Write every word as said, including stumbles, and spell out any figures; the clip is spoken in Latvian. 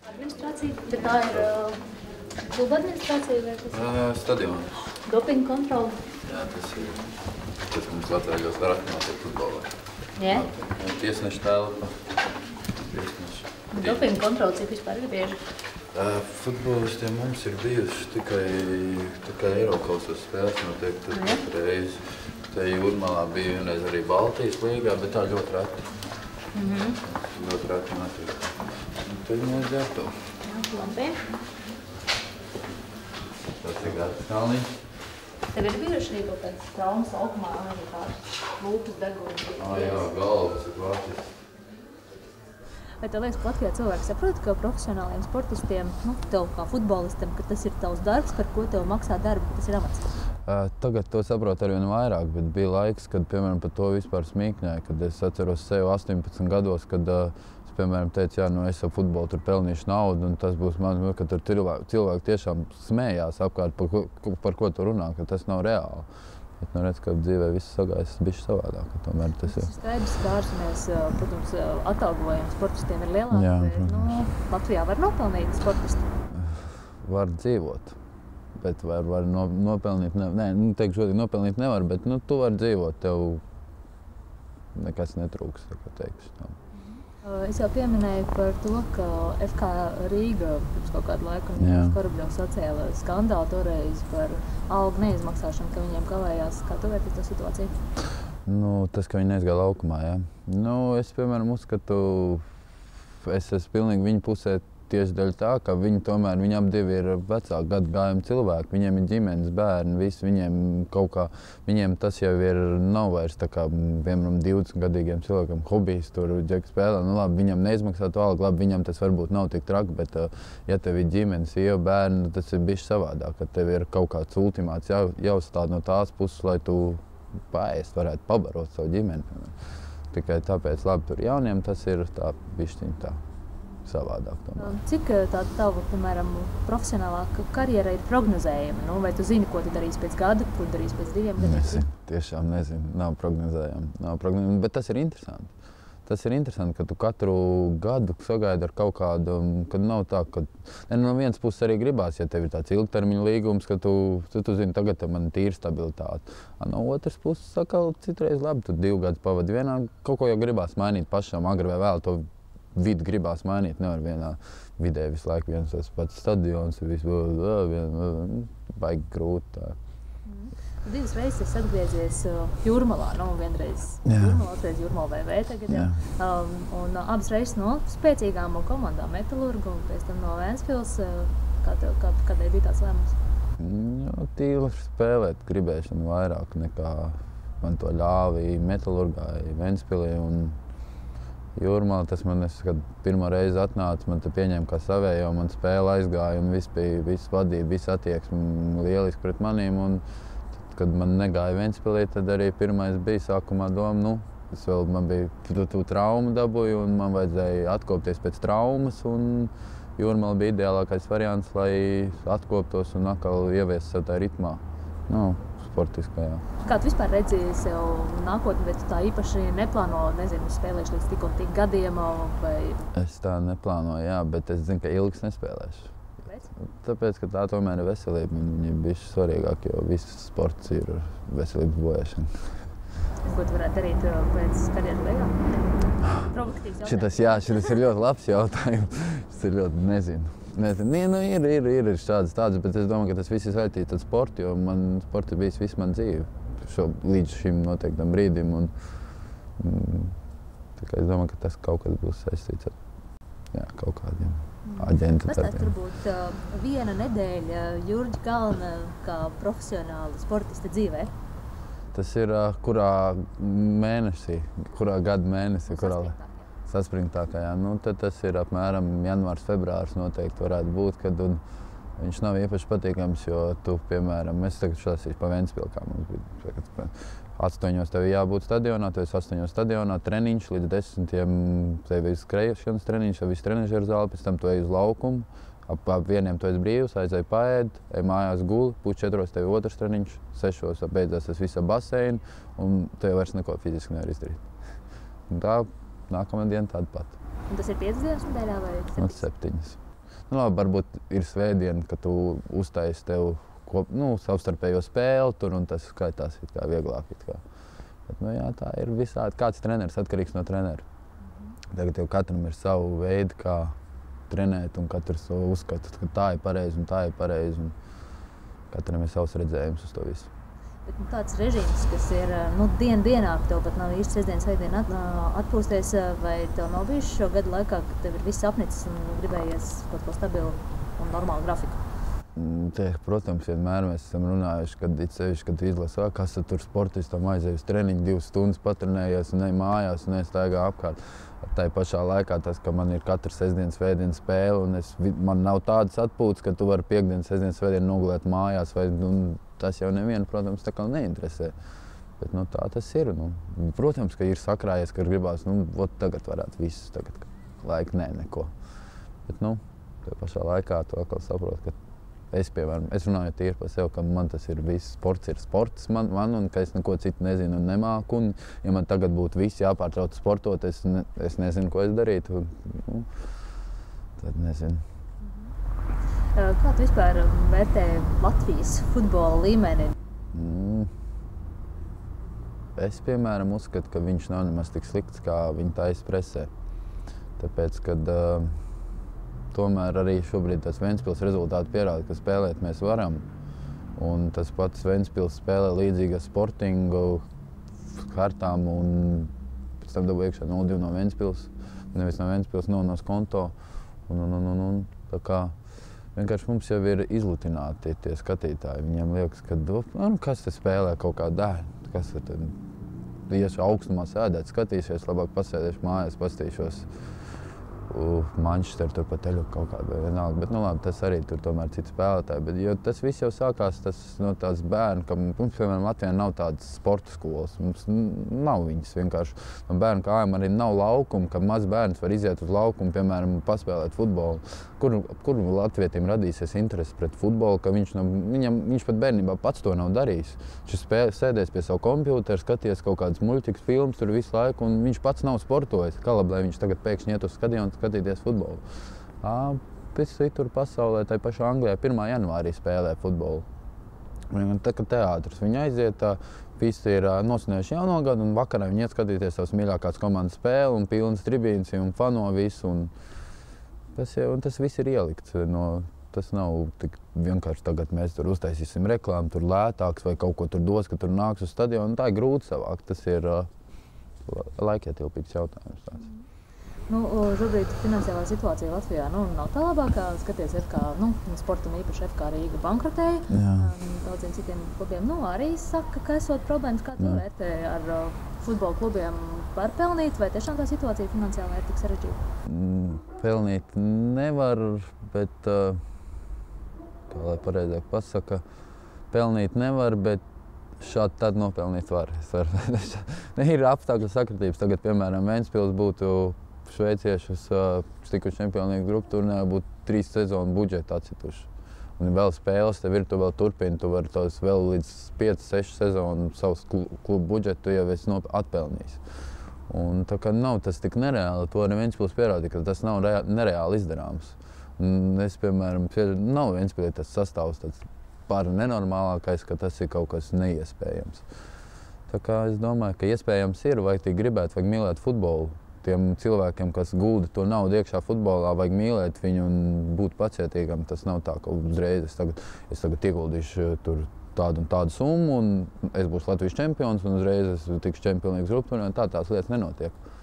Administrācija, bet tā ir uh, kluba administrācija vai kas? Uh, stadiona. Dopinga kontrola? Jā, tas ir, tas mums Latvijā ļoti var atņemāt ar futbolā. Jā? Tiesneša telpa. Tiesneša. Dopinga kontrola, cik vispār ir bieži? Uh, futbolistiem mums ir bijuši tikai, tikai Eirokausos spēles noteikti tad reizi. Te Jūrmalā bija vienreiz arī Baltijas līgā, bet tā ļoti reti. Mm-hmm. Ļoti reti notiek. Un tad mēs ģērtu. Jā, labi. Tas ir Gārtas Kalniņš. Tev ir bijuši arī kaut kāds traumas laukumā, arī kāds lūpas degums? Ā, jā, galvas ir vācis. Vai tev liekas, ka Latvijā cilvēki saprot, ka profesionāliem sportistiem, nu, tev kā futbolistam, ka tas ir tavs darbs, par ko tev maksā darbu, ka tas ir amats? Tagad to saprot arvien vairāk, bet bija laiks, kad, piemēram, par to vispār smīkņēja, kad es atceros sevi astoņpadsmit gados, kad es, piemēram, teicu, jā, nu, es ar futbolu tur pelnīšu naudu, un tas būs man, ka tur cilvēki, cilvēki tiešām smējās apkārt, par ko, par ko tu runā, ka tas nav reāli. Bet, nu, redz, ka dzīvē viss sagājas bišķi savādāk, ka tomēr tas ir. Tas ir skaidrs, ka ārzemēs, protams, atalgojumi sportistiem ir lielāki, jā, bet, nu, Latvijā var nopelnīt sportisti? Var dzīvot. Bet var, var no, nopelnīt, ne, nē, nu, teikšu, šodien nopelnīt nevar, bet, nu, tu vari dzīvot, tev nekas netrūks, tā kā teikšu. Tā. Es jau pieminēju par to, ka F K Rīga pirms kaut kādu laiku Korobļovs sacēla skandālu toreiz par algu neizmaksāšanu, ka viņiem kavējās. Kā tu vērtīji to situāciju? Nu, tas, ka viņi neizgāja laukumā, jā. Nu, es, piemēram, uzskatu, es esmu pilnīgi viņu pusē, tieši dēļ tā, ka viņi tomēr, viņi ap divi ir vecāku gadu gājumu cilvēki, viņiem ir ģimenes, bērni, visi viņiem kaut kā, viņiem tas jau ir, nav vairs tā kā, piemēram, divdesmit gadīgiem cilvēkiem hobijs tur ģeki spēlē, nu labi, viņam neizmaksā to algu, labi, viņam tas varbūt nav tik traki, bet ja tev ir ģimenes, sieva, bērni, tas ir bišķi savādāk, ka tev ir kaut kāds ultimāts jā, jāuzstāda no tās puses, lai tu paēst, varētu pabarot savu ģimeni. Tikai tāpēc, labi, tur jauniem tas ir tā bišķiņ tā. Savādāk. Tomēr. Cik tāda tava, piemēram, profesionālā karjera ir prognozējama? Nu, vai tu zini, ko tu darīsi pēc gada, ko tu darīsi pēc diviem gadiem? Nezinu, tiešām nezinu. Nav prognozējama. Nav prognozējama, bet tas ir interesanti. Tas ir interesanti, ka tu katru gadu sagaidi ar kaut kādu, kad nav tā, ka ne, no vienas puses arī gribās, ja tev ir tāds ilgtermiņa līgums, ka tu, tu, tu zini, tagad man ir tīra stabilitāte. No otras puses, saka, citreiz labi, tu divu gadus pavadi vienā, kaut ko jau gribās mainīt pašam, agri vai vēl to vidi gribās mainīt, nevar vienā vidē visu laiku viens tas pats stadions, visu vien, baigi grūti tā. Divas reizes es atgriezies Jūrmalā, nu vienreiz Jūrmalā, otrais Jūrmalā V V tagad, jā. Um, un abas reizes no spēcīgām komandām Metalurgu un pēc tam no Ventspils. Kā tev, kā, kādēļ bija tāds lēmums? Jā, tīri spēlēt gribēšanu vairāk nekā man to ļāvi Metalurgā, Ventspilī un Jūrmalā. Tas man, es, kad pirmo reizi atnācu, man te pieņēma kā savējo, man spēle aizgāja un viss bija, viss vadība, viss attieksme lieliski pret manīm. Un kad man negāja Ventspilī, tad arī pirmais bija sākumā doma, nu, es vēl, man bija tu, tu traumu dabūju un man vajadzēja atkopties pēc traumas un Jūrmala bija ideālākais variants, lai atkoptos un atkal ieviest sev tā ritmā, nu, sportiskajā. Kā tu vispār redzi sev nākotni, vai tu tā īpaši neplāno, nezinu, spēlēšu līdz tik un tik gadiem, vai? Es tā neplānoju, jā, bet es zinu, ka ilgs nespēlēšu. Tāpēc, ka tā tomēr ir veselība, viņa ir bišķi svarīgāk, jo viss sports ir veselības bojāšana. Ko tu varētu darīt pēc karjeras beigām? Provokatīvs jautājums. Šitas, jā, šitas ir ļoti labs jautājums. Šis ir ļoti, nezinu. nezinu. Nē, nu, ir, ir, ir šādas tādas, bet es domāju, ka tas viss ir saistīts ar sportu, jo man sports ir bijis visu man dzīvi. Šo, līdz šim noteiktam brīdim. Un, mm, es domāju, ka tas kaut kas būs saistīts ar jā, kaut kādiem. Kas tā tur būtu uh, viena nedēļa Jurģa Kalna kā profesionāla sportista dzīvē? Tas ir uh, kurā mēnesī, kurā gada mēnesī, kurā saspringtākajā. Nu, tad tas ir apmēram janvārs, februārs noteikti varētu būt, kad un, viņš nav īpaši patīkams, jo tu, piemēram, es tagad šlasīšu pa Ventspilu, kā mums bija. Astoņos tev jābūt stadionā, tu esi astoņos stadionā, treniņš, līdz desmitiem tev ir skrēšanas treniņš, viss trenižera zāle, pēc tam tu ej uz laukumu, ap, ap vieniem tu esi brīvs, aizēj paēd, ej mājās guli, pēc četros tev ir otrs treniņš, sešos beidzās tas visa baseina, un tev vairs neko fiziski nevar izdarīt. Un tā nākamā diena tāda pat. Un tas ir piecas dienas nedēļā vai septiņas? Un septiņas. Nu, labi, varbūt ir svētdiena, ka tu uztaisi tev kop, nu, savstarpējo spēli tur, un tas skaitās it kā vieglāk. It kā. Bet, nu, jā, tā ir visādi. Kāds treneris atkarīgs no trenera. Tagad jau katram ir savu veidu, kā trenēt, un katrs uzskata, ka tā ir pareizi un tā ir pareizi. Un katram ir savs redzējums uz to visu. Bet, nu, tāds režīms, kas ir nu, dienu dienā, ka tev pat nav īsti sestdien, svētdien at, atpūsties, vai tev nav bijis šo gadu laikā, ka tev ir viss apnicis un gribējies kaut ko stabilu un normālu grafiku? Tie, protams, vienmēr mēs esam runājuši, kad it sevišķi, kad izlasā, kas tur sportistam aizēja uz treniņu, divas stundas patrenējies un ne mājās un nestaigā apkārt. Tā pašā laikā tas, ka man ir katru sestdienas, svētdienas spēle un es, man nav tādas atpūtas, ka tu vari piekdienas, sestdienas, svētdienu nogulēt mājās, vai nu, tas jau nevienu, protams, tā kā neinteresē. Bet nu, tā tas ir. Nu, protams, ka ir sakrājies, ka gribās, nu, ot, tagad varētu viss, tagad laika nē, neko. Bet, nu, tā pašā laikā tu atkal saproti, ka es, piemēram, es runāju tīri par sevi, ka man tas ir viss, sports ir sports man, man un ka es neko citu nezinu un nemāku. Un, ja man tagad būtu viss jāpārtrauc sportot, es, ne, es nezinu, ko es darītu. Nu, tad nezinu. Kā tu vispār vērtē Latvijas futbola līmeni? Mm. Es, piemēram, uzskatu, ka viņš nav nemaz tik slikts, kā viņa taisa presē. Tāpēc, kad uh, tomēr arī šobrīd tas Ventspils rezultāti pierāda, ka spēlēt mēs varam. Un tas pats Ventspils spēlē līdzīgi ar Sportingu kartām un pēc tam dabū iekšā nulle divi no Ventspils. Nevis no Ventspils, no no Skonto. Un, un, un, un, un, tā kā vienkārši mums jau ir izlutināti tie skatītāji. Viņiem liekas, ka nu, kas te spēlē kaut kā dēļ, kas tad iešu augstumā sēdēt, skatīsies, labāk pasēdēšu mājās, pastīšos uh, Manchester, tur pa teļu kaut kādu vienalga. Bet, nu labi, tas arī tur tomēr citi spēlētāji. Bet, jo tas viss jau sākās tas, no tāds bērnu, ka mums, piemēram, Latvijā nav tādas sporta skolas. Mums nav viņas vienkārši. No bērnu kājām arī nav laukuma, ka mazs bērns var iziet uz laukumu, piemēram, paspēlēt futbolu. Kur, kur latvietim radīsies interesi pret futbolu, ka viņš, no, viņam, viņš pat bērnībā pats to nav darījis. Viņš spēl, sēdēs pie savu kompjuteru, skaties kaut kādas muļķikas filmas tur visu laiku, un viņš pats nav sportojis. Kā labi, lai viņš tagad pēkšņi iet uz stadionu skatīties futbolu. Pēc citur pasaulē, tai pašā Anglijā, pirmā janvārī spēlē futbolu. Tā kā teātris. Viņi aiziet, tā, visi ir nosvinējuši jauno gadu, un vakarā viņi iet skatīties savas mīļākās komandas spēli, un pilnas tribīnes, un fano visu. Un tas, jau, un tas viss ir ielikts. No, tas nav tik vienkārši tagad mēs tur uztaisīsim reklāmu, tur lētāks vai kaut ko tur dos, ka tur nāks uz stadionu. Tā ir grūti savākt. Tas ir uh, laikietilpīgs jautājums. Tāds. Nu, šobrīd finansiālā situācija Latvijā nu, nav tā labākā. Skaties, F K, nu, sportam īpaši F K Rīga bankrotēja. Daudziem citiem klubiem nu, arī saka, ka esot problēmas. Kā tu vērtē ar uh, futbola klubiem var pelnīt, vai tiešām tā situācija finansiāli ir tik sarežģīta? Mm, pelnīt nevar, bet, uh, kā lai pareizāk pasaka, pelnīt nevar, bet šādi tad nopelnīt var. Ir apstākļu sakritības. Tagad, piemēram, Ventspils būtu šveiciešus uh, tikuši čempionīgu grupu turnē, būtu trīs sezonu budžeti atcituši. Un vēl spēles tev ir, tu vēl turpini, tu vari tos vēl līdz pieci seši sezonu savus klubu budžetu, tu jau esi atpelnījis. Un tā kā nav tas tik nereāli, to arī Ventspils pierādīja, ka tas nav rea nereāli izdarāms. Un es, piemēram, nav Ventspilī tas sastāvs tāds par nenormālākais, ka tas ir kaut kas neiespējams. Tā kā es domāju, ka iespējams ir, vajag tik gribēt, vajag mīlēt futbolu. Tiem cilvēkiem, kas gulda to naudu iekšā futbolā, vajag mīlēt viņu un būt pacietīgam. Tas nav tā, ka uzreiz es tagad, es tagad ieguldīšu tur tādu un tādu summu un es būšu Latvijas čempions un uzreiz es tikšu čempionīgas grupu turnē. Tā tās lietas nenotiek.